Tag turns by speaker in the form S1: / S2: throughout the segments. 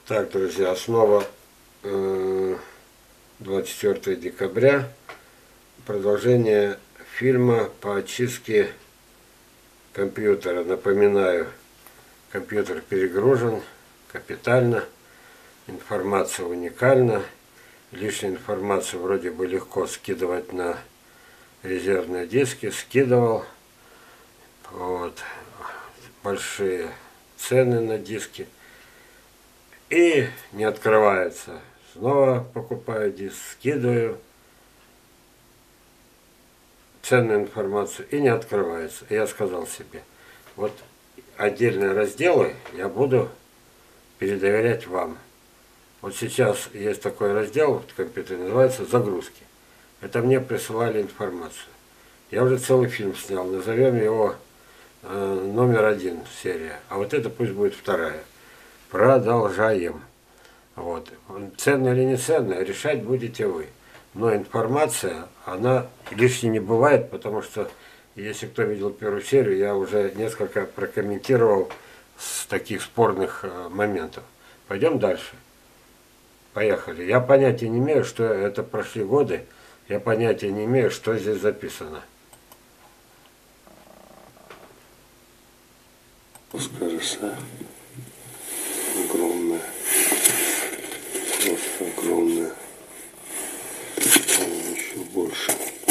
S1: Так, друзья, снова 24 декабря. Продолжение фильма по очистке компьютера. Напоминаю, компьютер перегружен капитально, информация уникальна. Лишнюю информацию вроде бы легко скидывать на резервные диски. Скидывал. Вот. Большие цены на диски. И не открывается. Снова покупаю диск, скидываю ценную информацию и не открывается. И я сказал себе, вот отдельные разделы я буду передоверять вам. Вот сейчас есть такой раздел в компьютере, называется «Загрузки». Это мне присылали информацию. Я уже целый фильм снял, назовем его номер 1 серия. А вот это пусть будет вторая. Продолжаем. Вот. Ценно или не ценно, решать будете вы. Но информация, она лишней не бывает, потому что, если кто видел первую серию, я уже несколько прокомментировал с таких спорных моментов. Пойдем дальше. Поехали. Я понятия не имею, что это прошли годы. Я понятия не имею, что здесь записано.
S2: Скажется, огромная, просто огромная, еще больше,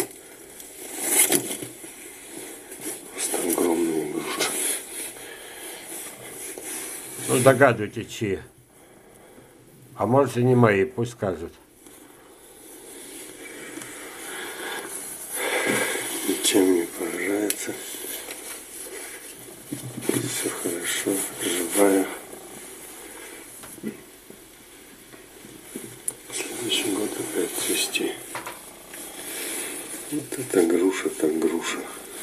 S2: просто огромная игрушка.
S1: Ну, догадывайтесь, чьи. А может и не мои, пусть скажут.
S2: Ничем не поражается. Все хорошо, живая. В следующий год опять цвести. Вот это груша, так груша.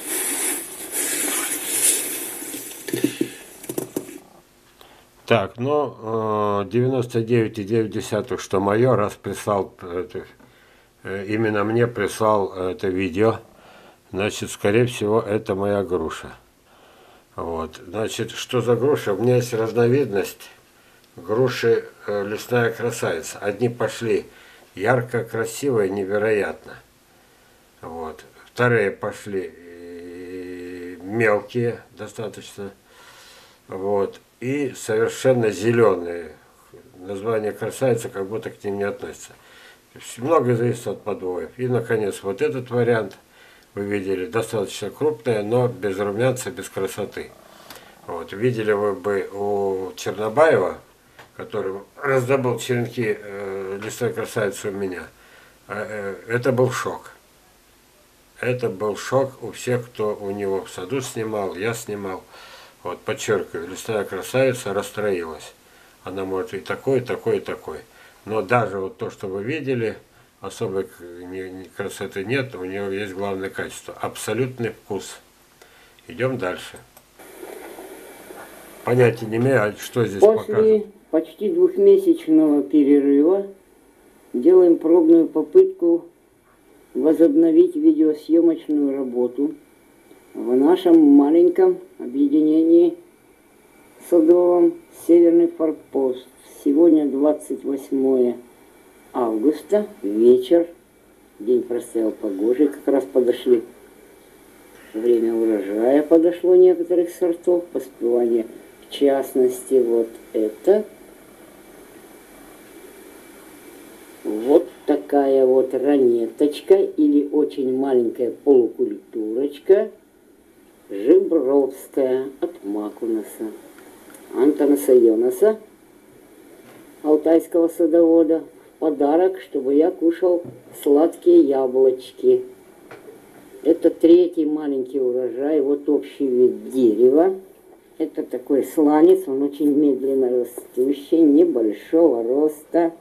S1: Так, ну, 99,9, что мое, раз прислал, именно мне прислал это видео, значит, скорее всего, это моя груша. Вот, значит, что за груша? У меня есть разновидность груши лесная красавица. Одни пошли ярко, красиво и невероятно. Вот. Вторые пошли мелкие достаточно. Вот. И совершенно зеленые. Название красавица как будто к ним не относится. Многое зависит от подвоев. И, наконец, вот этот вариант, вы видели, достаточно крупная, но без румянца, без красоты. Вот. Видели вы бы у Чернобаева, который раздобыл черенки лесной красавицы у меня, это был шок. Это был шок у всех, кто у него в саду снимал, я снимал. Вот, подчеркиваю, лесная красавица расстроилась. Она может и такой, такой, и такой. Но даже вот то, что вы видели, особой красоты нет, у нее есть главное качество. Абсолютный вкус. Идем дальше. Понятия не имею, что здесь
S3: После
S1: показано.
S3: почти двухмесячного перерыва делаем пробную попытку возобновить видеосъемочную работу в нашем маленьком объединении садовом «Северный форпост». Сегодня 28 августа, вечер, день простоял погожий, как раз подошли, время урожая подошло некоторых сортов, поспевание, в частности, вот это. Вот такая вот ранеточка или очень маленькая полукультурочка Жибровская от Макунаса, Антонаса Йонаса, алтайского садовода, в подарок, чтобы я кушал сладкие яблочки. Это третий маленький урожай, вот общий вид дерева. Это такой сланец, он очень медленно растущий, небольшого роста.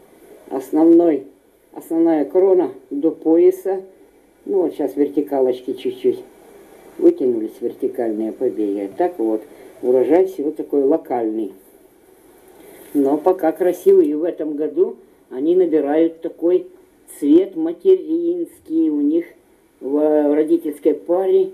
S3: Основная крона до пояса. Ну вот сейчас вертикалочки чуть-чуть вытянулись, вертикальные побеги. Так вот, урожай всего такой локальный. Но пока красивый. И в этом году они набирают такой цвет материнский. У них в родительской паре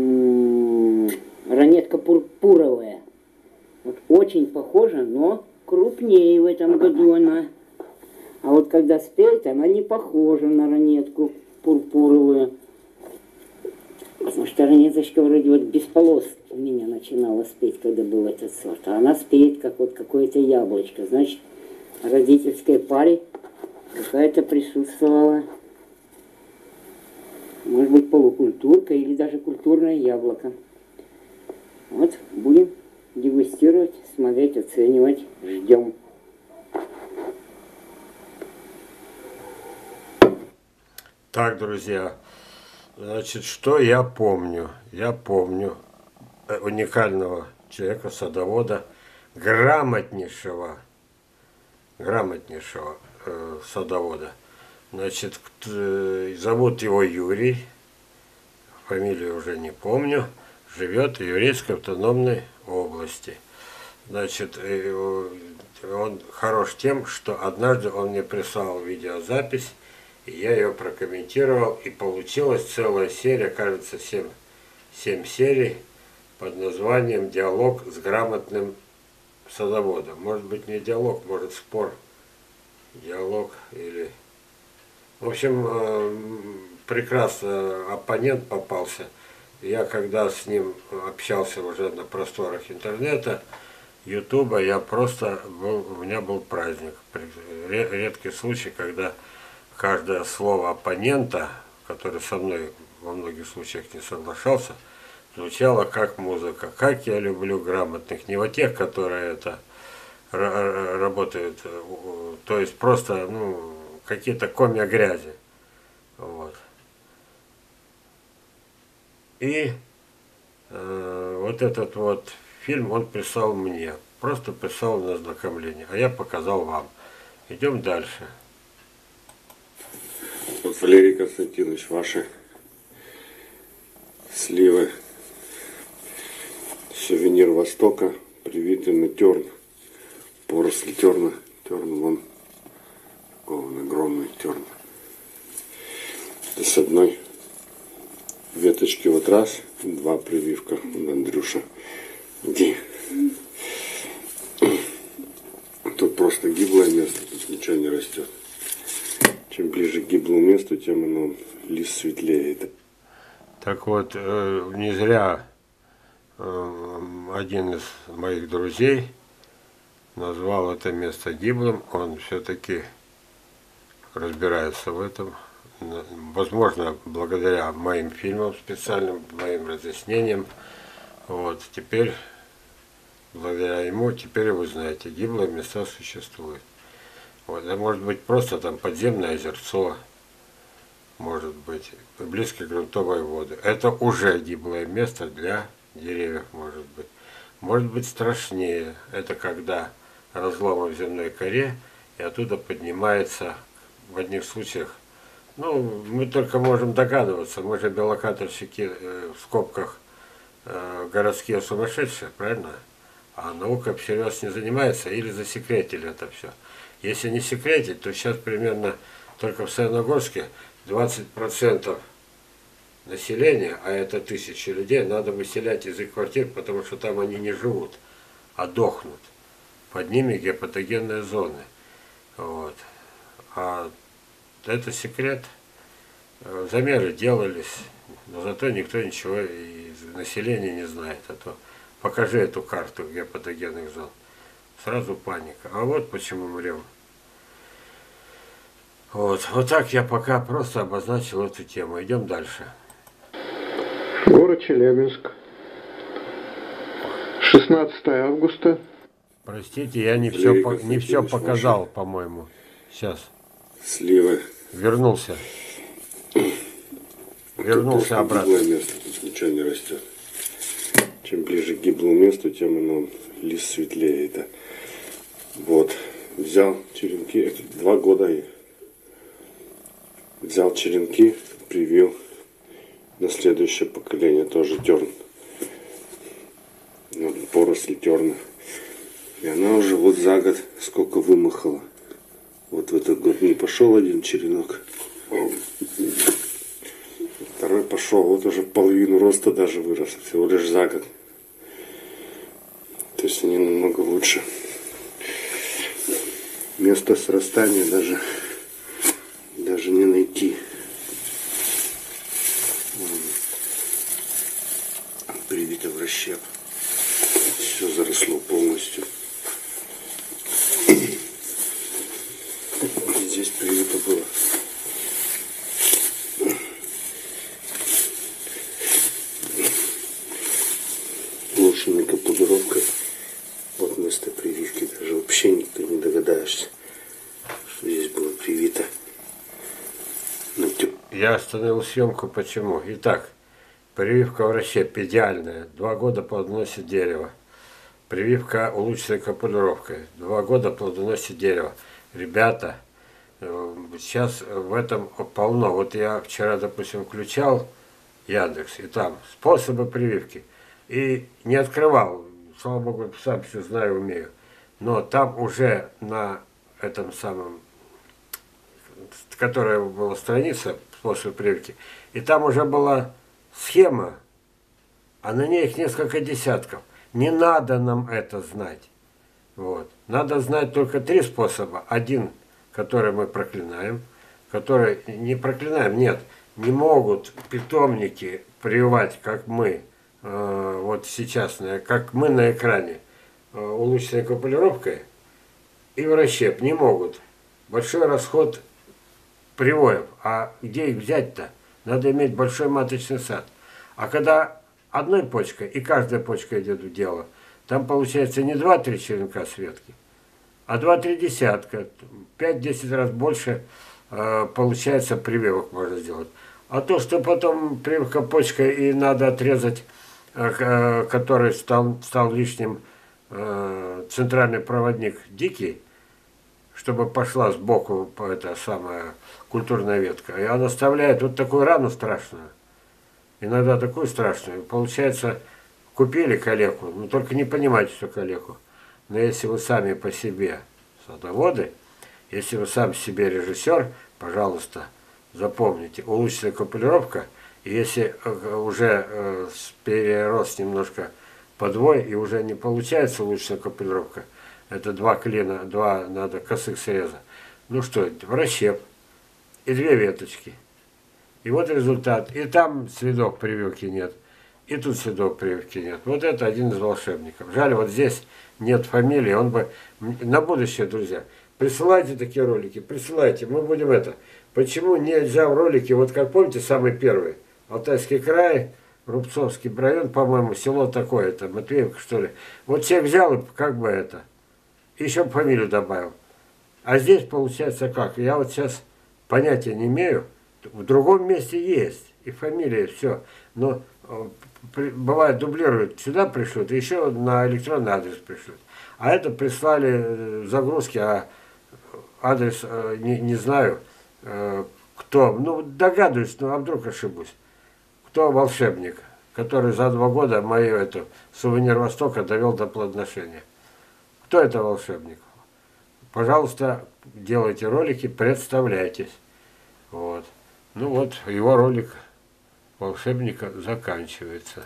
S3: ранетка пурпуровая. Вот очень похожа, но крупнее в этом году она. А вот когда спеет, она не похожа на ранетку пурпуровую. Потому что ранеточка вроде вот без полос у меня начинала спеть, когда был этот сорт. А она спеет, как вот какое-то яблочко. Значит, в родительской паре какая-то присутствовала. Может быть, полукультурка или даже культурное яблоко. Вот, будем дегустировать, смотреть, оценивать. Ждем.
S1: Так, друзья, значит, что я помню? Я помню уникального человека, садовода, грамотнейшего садовода. Значит, зовут его Юрий, фамилию уже не помню, живет в Еврейской автономной области. Значит, он хорош тем, что однажды он мне прислал видеозапись, и я ее прокомментировал, и получилась целая серия, кажется, 7 серий под названием «Диалог с грамотным садоводом». Может быть, не диалог, может, спор. Диалог или... В общем, прекрасно оппонент попался. Я когда с ним общался уже на просторах интернета, Ютуба, я просто был, у меня был праздник. Редкий случай, когда каждое слово оппонента, который со мной во многих случаях не соглашался, звучало как музыка. Как я люблю грамотных, не вот тех, которые это работают, то есть просто, ну, какие-то комья грязи. Вот. И вот этот вот фильм он прислал мне. Просто прислал на ознакомление. А я показал вам. Идем дальше.
S2: Вот, Валерий Константинович, ваши сливы. Сувенир Востока, привитый на терн. Поросль терна. Терн вон. Такой он огромный терн. И с одной веточки вот раз, два прививка. Андрюша, иди. Тут просто гиблое место, тут ничего не растет. Чем ближе к гиблому месту, тем оно лист светлеет.
S1: Так вот, не зря один из моих друзей назвал это место гиблым. Он все-таки разбирается в этом. Возможно, благодаря моим фильмам специальным, моим разъяснениям. Вот, теперь, благодаря ему, теперь вы знаете, гиблые места существуют. Вот, а может быть просто там подземное озерцо, может быть, близко к грунтовой воде. Это уже гиблое место для деревьев, может быть. Может быть страшнее, это когда разломы в земной коре, и оттуда поднимается, в одних случаях, ну, мы только можем догадываться, мы же биолокаторщики в скобках городские сумасшедшие, правильно? А наука всерьез не занимается или засекретили это все. Если не секретить, то сейчас примерно только в Саяногорске 20% населения, а это 1000 людей, надо выселять из их квартир, потому что там они не живут, а дохнут. Под ними гепатогенные зоны. Вот. А это секрет. Замеры делались, но зато никто ничего из населения не знает. А то покажи эту карту гепатогенных зон. Сразу паника. А вот почему мрем. Вот так я пока просто обозначил эту тему. Идем дальше.
S4: Город Челябинск. 16 августа.
S1: Простите, я не все показал, по-моему. Сейчас.
S2: Сливы.
S1: Вернулся. Вернулся обратно.
S2: Гиблое место, тут ничего не растет. Чем ближе к гиблому месту, тем оно лист светлеет. Вот. Взял черенки, это 2 года их. Взял черенки, привил на следующее поколение, тоже терн. Вот, поросль терна. И она уже вот за год сколько вымахала. Вот в этот год не пошел один черенок. Второй пошел, вот уже половину роста даже вырос, всего лишь за год. То есть они намного лучше. место срастания даже не найти. Привито в расщеп. Все заросло полностью. Здесь привито было. Лучшими капулировкой. Вот место прививки. Даже вообще никто не догадаешься, что здесь было привито.
S1: Я остановил съемку, почему? Итак, прививка в расщеп идеальная. 2 года плодоносит дерево. Прививка улучшенной капулировкой. 2 года плодоносит дерево. Ребята, сейчас в этом полно. Вот я вчера, допустим, включал Яндекс, и там способы прививки. И не открывал. Слава богу, сам все знаю, умею. Но там уже на этом самом, которая была страница, способ прививки, и там уже была схема, а на ней их несколько десятков. Не надо нам это знать. Вот. Надо знать только 3 способа. Один, который мы проклинаем, который не проклинаем, нет, не могут питомники прививать, как мы, вот сейчас, как мы на экране, улучшенной капулировкой и в расщеп не могут. Большой расход привоев. А где их взять-то? Надо иметь большой маточный сад. А когда одной почкой, и каждая почка идет в дело, там получается не 2-3 черенка с ветки, а 2-3 десятка, 5-10 раз больше получается прививок можно сделать. А то, что потом прививка почкой и надо отрезать, который стал лишним, центральный проводник дикий, чтобы пошла сбоку эта самая культурная ветка. И она оставляет вот такую рану страшную. Иногда такую страшную. Получается, купили калеку, но только не понимаете, что калеку. Но если вы сами по себе садоводы, если вы сам себе режиссер, пожалуйста, запомните, улучшенная капулировка, и если уже перерос немножко подвой, и уже не получается улучшенная капулировка, это 2 клина, 2 надо косых среза. Ну что, в расщеп. И 2 веточки. И вот результат. И там следов прививки нет. И тут следов прививки нет. Вот это один из волшебников. Жаль, вот здесь нет фамилии. Он бы... На будущее, друзья, присылайте такие ролики. Присылайте. Мы будем это... Почему нельзя в ролике, вот как помните, самый первый, Алтайский край, Рубцовский район, по-моему, село такое, это Матвеевка, что ли. Вот всех взял и как бы это... Еще фамилию добавил. А здесь получается как? Я вот сейчас понятия не имею. В другом месте есть. И фамилия, все. Но бывает дублируют. Сюда пришлют, и еще на электронный адрес пришлют. А это прислали загрузки, а адрес не знаю, кто. Ну, догадываюсь, ну а вдруг ошибусь. Кто волшебник, который за 2 года мою эту сувенир Востока довел до плодоношения. Кто это волшебник? Пожалуйста, делайте ролики, представляйтесь. Вот. Ну вот, его ролик волшебника заканчивается.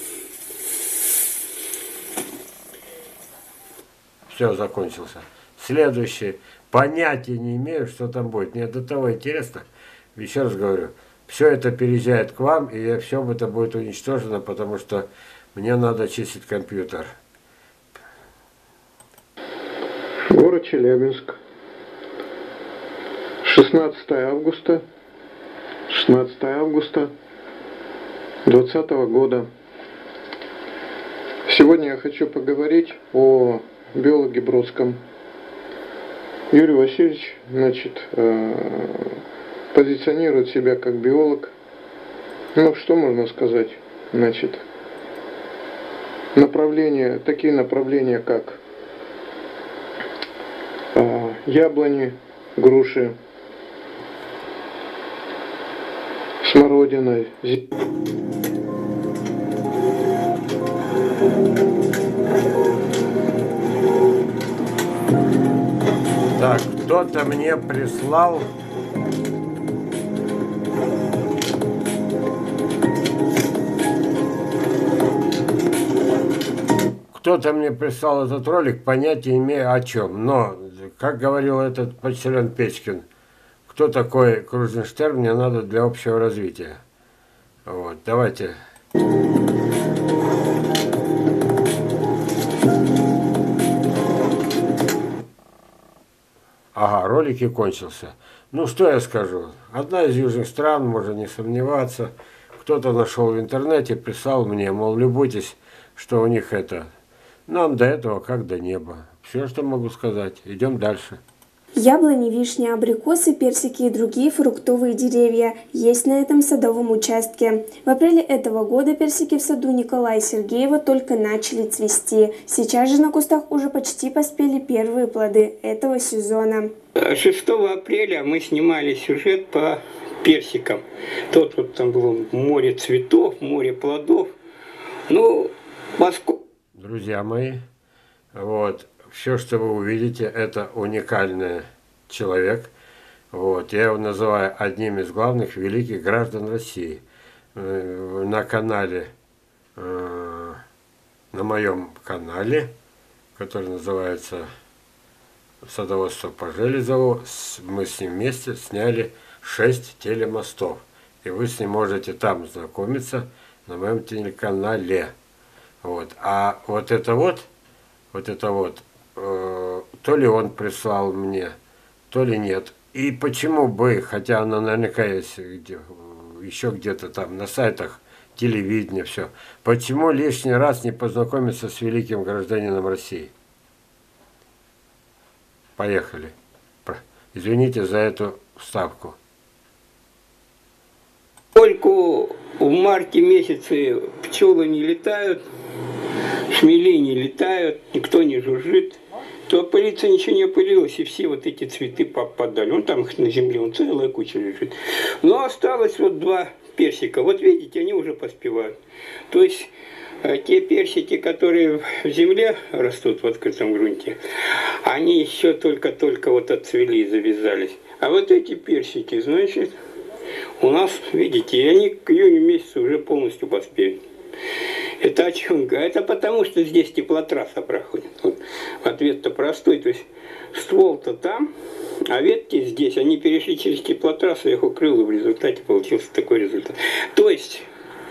S1: Все, закончился. Следующий. Понятия не имею, что там будет. Мне до того интересно. Еще раз говорю, все это переезжает к вам, и все это будет уничтожено, потому что мне надо чистить компьютер.
S4: Город Челябинск. 16 августа 2020 года. Сегодня я хочу поговорить о биологе Бродском. Юрий Васильевич, значит, позиционирует себя как биолог. Ну, что можно сказать? Значит, такие направления, как яблони, груши, смородина.
S1: Так, кто-то мне прислал этот ролик, понятия имею о чем. Но как говорил этот почтальон Печкин, кто такой Крузенштерн, мне надо для общего развития. Вот, давайте. Ага, ролик и кончился. Ну, что я скажу? Одна из южных стран, можно не сомневаться. Кто-то нашел в интернете, писал мне, мол, любуйтесь, что у них это. Нам до этого как до неба. Все, что могу сказать. Идем дальше.
S5: Яблони, вишни, абрикосы, персики и другие фруктовые деревья есть на этом садовом участке. В апреле этого года персики в саду Николая Сергеева только начали цвести. Сейчас же на кустах уже почти поспели первые плоды этого сезона.
S6: 6 апреля мы снимали сюжет по персикам. Тот вот там было море цветов, море плодов. Ну, поскольку...
S1: Друзья мои, вот, все, что вы увидите, это уникальный человек. Вот, я его называю одним из главных великих граждан России. На канале, на моем канале, который называется «Садоводство по Железову», мы с ним вместе сняли 6 телемостов. И вы с ним можете там знакомиться на моем телеканале. Вот. А вот это вот, то ли он прислал мне, то ли нет. И почему бы, хотя оно наверняка есть еще где-то там на сайтах телевидения, все, почему лишний раз не познакомиться с великим гражданином России? Поехали. Извините за эту вставку.
S6: Поскольку в марте месяце пчелы не летают, шмели не летают, никто не жужжит, то опылиться ничего не опылилось, и все вот эти цветы попадали. Он там на земле, он целая куча лежит. Но осталось вот 2 персика. Вот видите, они уже поспевают. То есть те персики, которые в земле растут в открытом грунте, они еще только-только вот отцвели и завязались. А вот эти персики, значит, у нас, видите, они к июню месяцу уже полностью поспели. Это о чем? Это потому, что здесь теплотрасса проходит. Вот. Ответ-то простой. То есть ствол-то там, а ветки здесь. Они перешли через теплотрассу, я их укрыл, и в результате получился такой результат. То есть,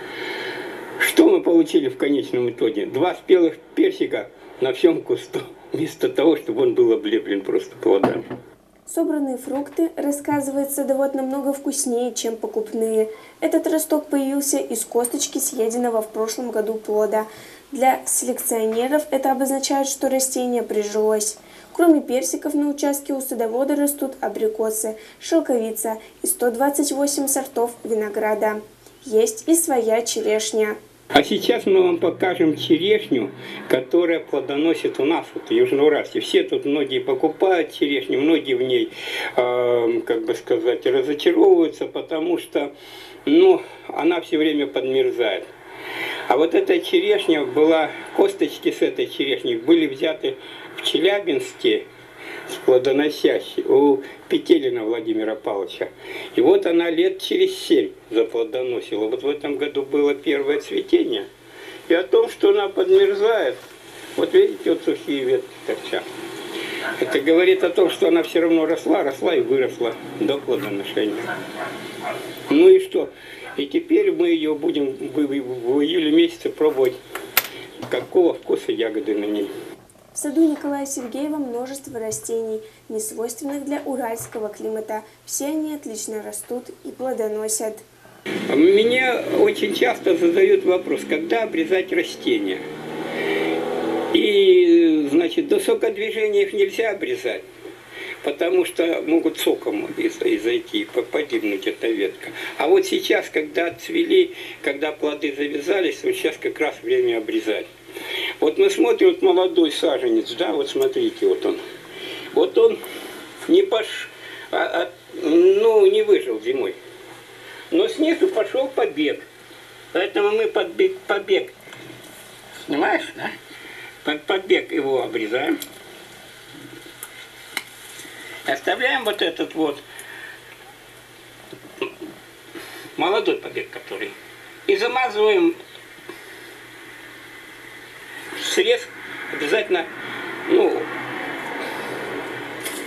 S6: что мы получили в конечном итоге? 2 спелых персика на всем кусту, вместо того, чтобы он был облеплен просто плодами.
S5: Собранные фрукты, рассказывает садовод, намного вкуснее, чем покупные. Этот росток появился из косточки съеденного в прошлом году плода. Для селекционеров это обозначает, что растение прижилось. Кроме персиков на участке у садовода растут абрикосы, шелковица и 128 сортов винограда. Есть и своя черешня.
S6: А сейчас мы вам покажем черешню, которая плодоносит у нас, вот в Южноуральске. Все тут, многие покупают черешню, многие в ней, как бы сказать, разочаровываются, потому что, ну, она все время подмерзает. А вот эта черешня была, косточки с этой черешни были взяты в Челябинске, плодоносящей, у Петелина Владимира Павловича. И вот она лет через 7 заплодоносила. Вот в этом году было первое цветение. И о том, что она подмерзает, вот видите, вот сухие ветки торчат. Это говорит о том, что она все равно росла и выросла до плодоношения. Ну и что? И теперь мы ее будем в июле месяце пробовать, какого вкуса ягоды на ней.
S5: В саду Николая Сергеева множество растений, не свойственных для уральского климата. Все они отлично растут и плодоносят.
S6: Мне очень часто задают вопрос, когда обрезать растения. И, значит, до сокодвижения их нельзя обрезать, потому что могут соком изойти, погибнуть эта ветка. А вот сейчас, когда отцвели, когда плоды завязались, вот сейчас как раз время обрезать. Вот мы смотрим, вот молодой саженец, да, вот смотрите, вот он. Вот он не не выжил зимой. Но снизу пошел побег. Поэтому мы побег, снимаешь, да? Побег его обрезаем. Оставляем вот этот вот молодой побег, который. И замазываем срез обязательно, ну,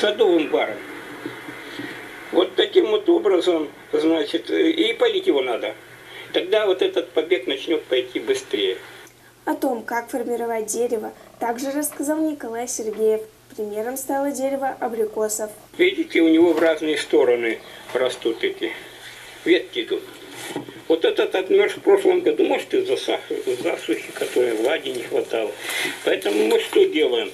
S6: садовым варом. Вот таким вот образом, значит, и полить его надо. Тогда вот этот побег начнет пойти быстрее.
S5: О том, как формировать дерево, также рассказал Николай Сергеев. Примером стало дерево абрикосов.
S6: Видите, у него в разные стороны растут эти ветки идут. Вот этот отмерз в прошлом году, может, из-за засухи, которой влаги не хватало. Поэтому мы что делаем?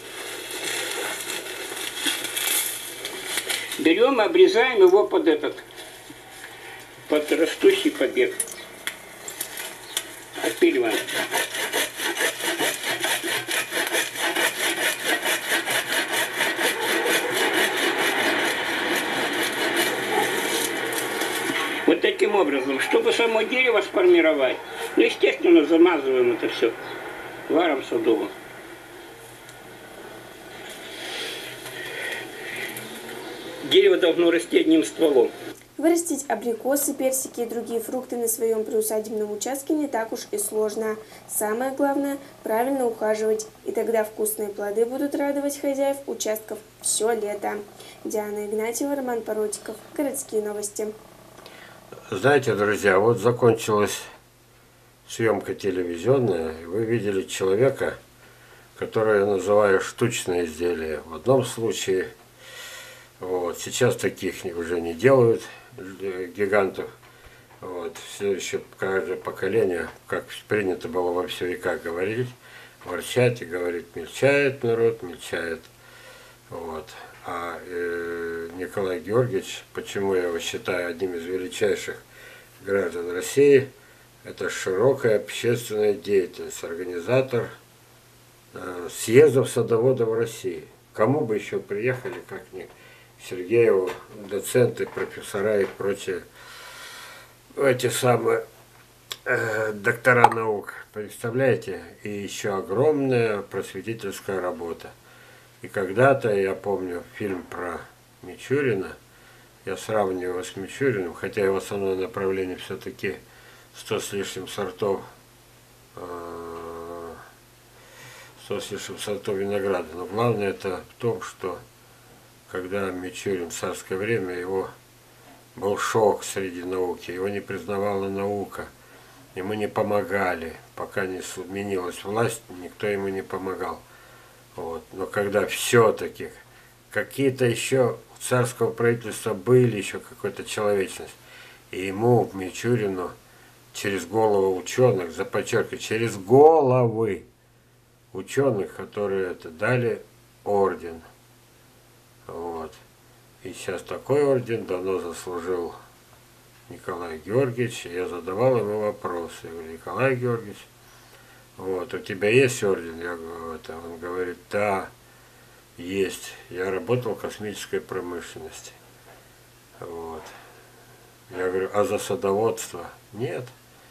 S6: Берем и обрезаем его под растущий побег. Отпиливаем. Вот таким образом, чтобы само дерево сформировать, ну, естественно, замазываем это все варом садовым. Дерево должно расти одним стволом.
S5: Вырастить абрикосы, персики и другие фрукты на своем приусадебном участке не так уж и сложно. Самое главное – правильно ухаживать, и тогда вкусные плоды будут радовать хозяев участков все лето. Диана Игнатьева, Роман Поротиков. Городские новости.
S1: Знаете, друзья, вот закончилась съемка телевизионная, и вы видели человека, который я называю штучное изделие. В одном случае, вот, сейчас таких уже не делают, гигантов. Вот, следующее каждое поколение, как принято было во все века говорить, ворчать и говорить, мельчает народ, мельчает. Вот. А Николай Георгиевич, почему я его считаю одним из величайших граждан России, это широкая общественная деятельность, организатор съездов садоводов России. Кому бы еще приехали, как не Сергееву, доценты, профессора и прочие, эти самые доктора наук. Представляете? И еще огромная просветительская работа. И когда-то, я помню, фильм про Мичурина, я сравниваю его с Мичуриным, хотя его основное направление все-таки 100 с лишним сортов винограда. Но главное это в том, что когда Мичурин в царское время, его был шок среди науки, его не признавала наука, ему не помогали, пока не сменилась власть, никто ему не помогал. Вот. Но когда все-таки какие-то еще у царского правительства были еще какая-то человечность, и ему, Мичурину, через головы ученых, за подчеркиваю, через головы ученых, которые это дали орден. Вот. И сейчас такой орден давно заслужил Николай Георгиевич. Я задавал ему вопросы. Я говорю, Николай Георгиевич, вот, у тебя есть орден? Я говорю, это. Он говорит, да, есть. Я работал в космической промышленности. Вот. Я говорю, а за садоводство? Нет.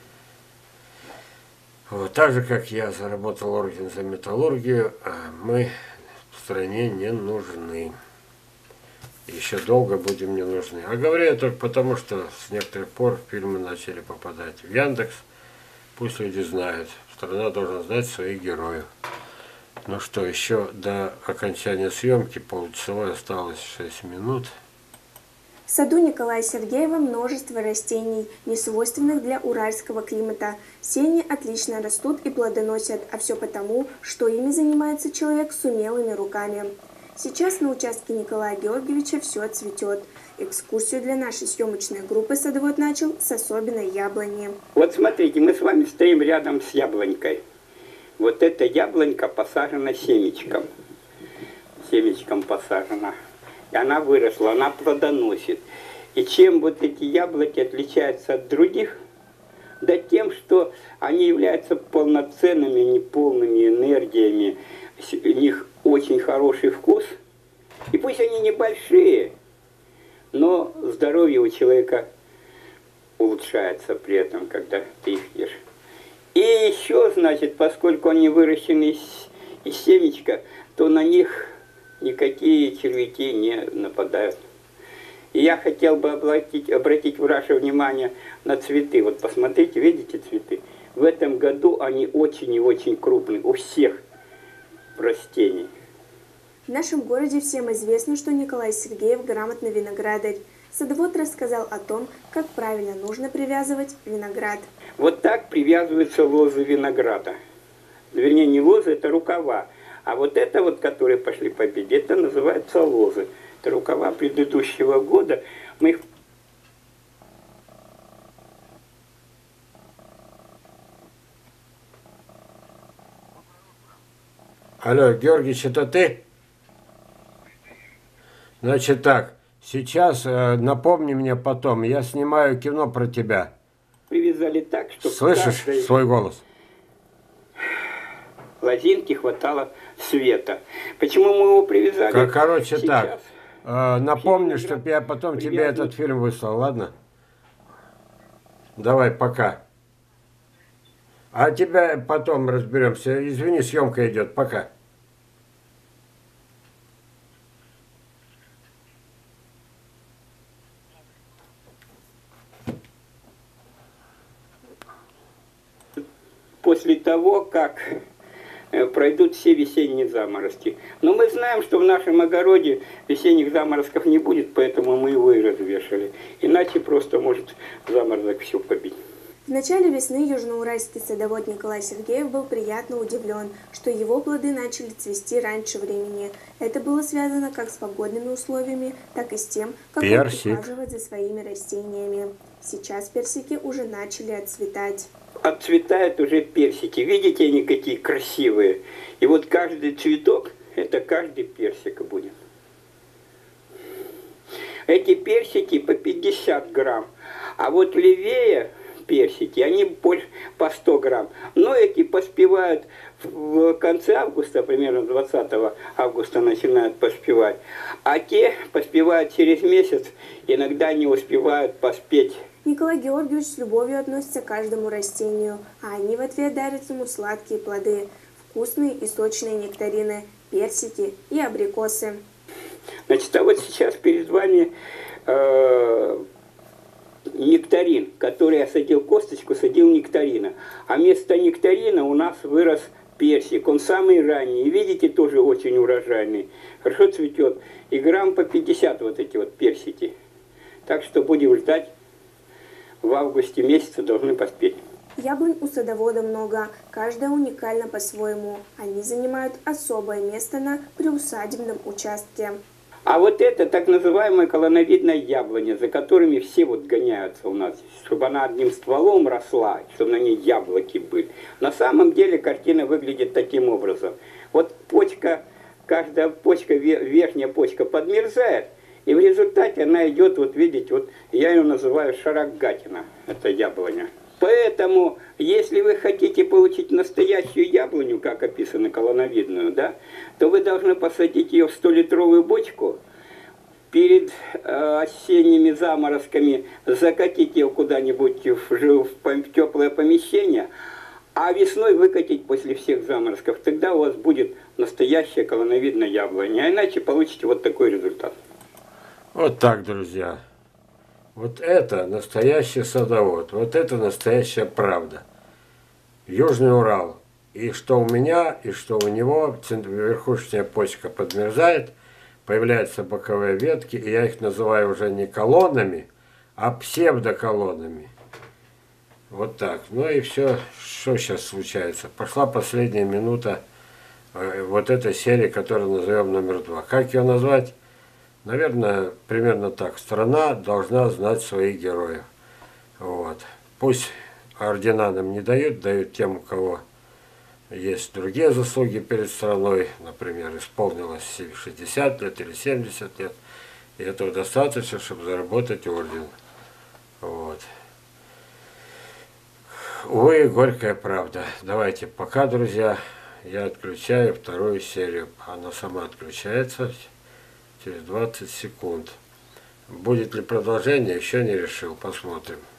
S1: Вот, так же, как я заработал орден за металлургию, мы в стране не нужны. Еще долго будем не нужны. А говорю я только потому, что с некоторых пор фильмы начали попадать в Яндекс. Пусть люди знают. Страна должна знать своих героев. Ну что, еще до окончания съемки полчасовой осталось 6 минут.
S5: В саду Николая Сергеева множество растений, не свойственных для уральского климата. Все они отлично растут и плодоносят, а все потому, что ими занимается человек с умелыми руками. Сейчас на участке Николая Георгиевича все цветет. Экскурсию для нашей съемочной группы садовод начал с особенной яблони.
S6: Вот смотрите, мы с вами стоим рядом с яблонькой. Вот эта яблонька посажена семечком. Семечком посажена. И она выросла, она плодоносит. И чем вот эти яблоки отличаются от других? Да тем, что они являются полноценными, неполными энергиями. У них очень хороший вкус. И пусть они небольшие, но здоровье у человека улучшается при этом, когда ты их ешь. И еще, значит, поскольку они выращены из семечка, то на них никакие червяки не нападают. И я хотел бы обратить ваше внимание на цветы. Вот посмотрите, видите цветы? В этом году они очень и очень крупные у всех растений.
S5: В нашем городе всем известно, что Николай Сергеев грамотный виноградарь. Садовод рассказал о том, как правильно нужно привязывать виноград.
S6: Вот так привязываются лозы винограда. Вернее, не лозы, это рукава. А вот это вот, которые пошли по беде, это называется лозы. Это рукава предыдущего года. Мы их...
S1: Алло, Георгиевич, это ты? Значит так, сейчас напомни мне потом, я снимаю кино про тебя.
S6: привязали так, что
S1: Слышишь свой голос?
S6: лозинки хватало света. Почему мы его привязали?
S1: Короче
S6: сейчас?
S1: так, напомни, чтобы я потом тебе этот фильм выслал, ладно? Давай, пока. А тебя потом разберемся. Извини, съемка идет. Пока.
S6: После того, как пройдут все весенние заморозки. Но мы знаем, что в нашем огороде весенних заморозков не будет, поэтому мы его и развешали. Иначе просто может заморозок все побить.
S5: В начале весны южноуральский садовод Николай Сергеев был приятно удивлен, что его плоды начали цвести раньше времени. Это было связано как с погодными условиями, так и с тем, как он ухаживает за своими растениями. Сейчас персики уже начали отцветать.
S6: Отцветают уже персики. Видите, они какие красивые. И вот каждый цветок, это каждый персик будет. Эти персики по 50 грамм. А вот левее персики, они больше по 100 грамм. Но эти поспевают в конце августа, примерно 20 августа начинают поспевать. А те поспевают через месяц, иногда не успевают поспеть.
S5: Николай Георгиевич с любовью относится к каждому растению, а они в ответ дарят ему сладкие плоды, вкусные и сочные нектарины, персики и абрикосы.
S6: Значит, а вот сейчас перед вами нектарин, который я садил косточку, садил нектарина. А вместо нектарина у нас вырос персик. Он самый ранний. И видите, тоже очень урожайный. Хорошо цветет. И грамм по 50 вот эти вот персики. Так что будем ждать. В августе месяце должны поспеть.
S5: Яблонь у садовода много, каждая уникальна по-своему. Они занимают особое место на приусадебном участке.
S6: А вот это так называемая колоновидная яблоня, за которыми все вот гоняются у нас, чтобы она одним стволом росла, чтобы на ней яблоки были. На самом деле картина выглядит таким образом. Вот почка, каждая почка, верхняя почка подмерзает, и в результате она идет, вот видите, вот я ее называю шарагатина, это яблоня. Поэтому, если вы хотите получить настоящую яблоню, как описано колоновидную, да, то вы должны посадить ее в 100-литровую бочку, перед осенними заморозками закатить ее куда-нибудь в теплое помещение, а весной выкатить после всех заморозков. Тогда у вас будет настоящая колоновидная яблоня, а иначе получите вот такой результат.
S1: Вот так, друзья. Вот это настоящий садовод. Вот это настоящая правда. Южный Урал. И что у меня, и что у него, верхушечная почка подмерзает, появляются боковые ветки, и я их называю уже не колоннами, а псевдоколоннами. Вот так. Ну и все, что сейчас случается. Пошла последняя минута вот этой серии, которую назовем номер 2. Как ее назвать? Наверное, примерно так. Страна должна знать своих героев. Вот. Пусть ордена нам не дают, дают тем, у кого есть другие заслуги перед страной. Например, исполнилось 60 лет или 70 лет. И этого достаточно, чтобы заработать орден. Вот. Увы, горькая правда. Давайте пока, друзья. Я отключаю вторую серию. Она сама отключается через 20 секунд. Будет ли продолжение, еще не решил. Посмотрим.